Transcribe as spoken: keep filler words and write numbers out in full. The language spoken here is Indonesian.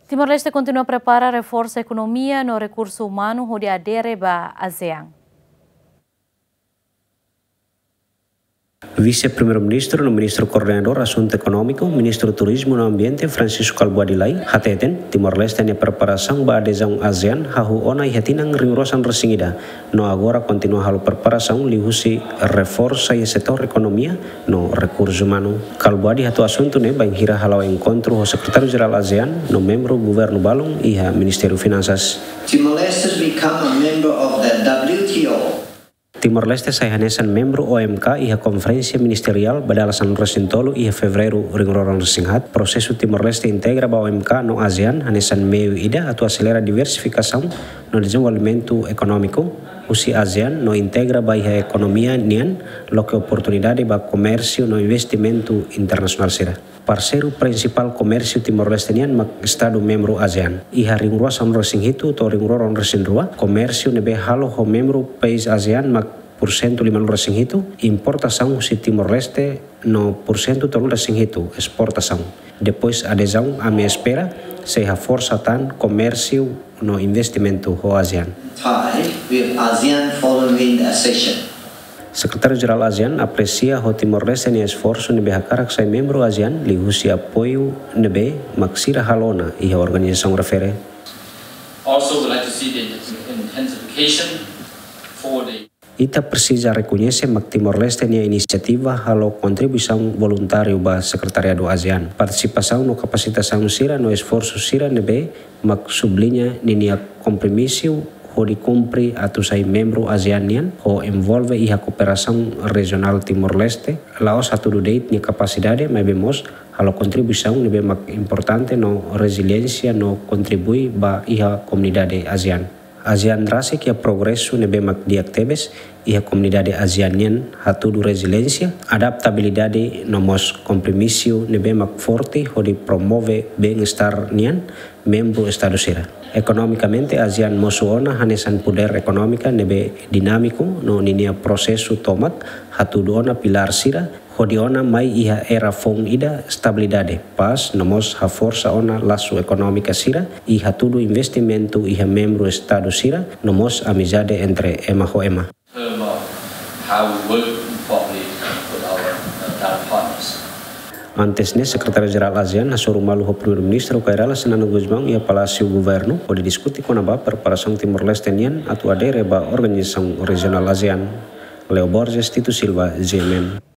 Timor-Leste continua a preparar reforço a economia no recurso humano onde adere à ASEAN. Vice-Primeiro-Ministro no Ministro Coordenador Assunto Econômico, Ministro Turismo no Ambiente, Francisco Calbuadilai, hateten Timor-Leste na preparação para adesão ASEAN, hahu ona e hatinang ringrosan resingida. No agora continua halo preparação lihusi reforça e setor economia no recurso humano. Calbuadi hatu assunto ne bang hira halau encontro o Secretário-Geral ASEAN no membro Governo Balong e a Ministério Finanças. Timor-Leste has become a member of the W T O. Timor-Leste sai hanesan membro O M K iha konferensia ministerial badalasan resintolu iha fevereru ringroran resinghat prosesu Timor-Leste integra ba O M K no ASEAN hanesan meio ida atau acelera diversificação no desenvolvimento econômico usi ASEAN no integra ba iha ekonomia nian lo que oportunidade ba comércio no investimento internacional sira. Parceiro principal comércio Timor-Leste nian mak estado membro ASEAN. Iha ringrua san resinghitu to ringroran resindrua comércio nebe halo ho membro país ASEAN mak porcento lima resing itu, importação si Timor-Leste no porcento tolu resing itu, exportação. Depois adesão a me espera, seja força tan comércio no investimento ho ASEAN. Thai with ASEAN following the accession. Secretário-Geral ASEAN aprecia ho Timor-Leste ni esforço nebe hakarak sai membro ASEAN li husi apoio nebe maksira halona iha organização refere. Also would like to see the intensification for the Ita precisa reconhecer mak Timor-Leste nia inisiativa halo kontribuição voluntário ba Secretariado ASEAN. Participação no capacitação sira no esforço sira nebe mak sublinha nia compromisso ho di cumpri atu sai membro ASEANian ho envolve iha cooperação regional Timor-Leste laos atu do date nia capacidade mai bemos halo kontribuição nebe mak importante no resiliência no contribui ba iha comunidade ASEAN. ASEAN rasa que a progresso nebe mak diaktebes iha comunidade ASEANian hatudu resiliência, adaptabilidade no mos compromisso nebe mak forte ho di promove bem-estar nian membro estado sira. Economicamente ASEAN mosuona hanesan poder econômica nebe dinâmico no ninia processo tomak hatudu ona pilar sira hodiona mai iha era fong ida stabilidade pas nomos ha força ona laço econômica sira iha tudo investimento iha membro estado sira nomos amizade entre ema ho ema. term of how we work properly with our uh, partners. Antes ne Secretário-Geral ASEAN hasuru malu ho Primeiro-Ministro Kairala Senano Guzmão e a Palácio Governo pode discutir com a ba preparação Timor-Leste nian atu adere ba organização regional ASEAN. Leo Borges, Tito Silva, G M M.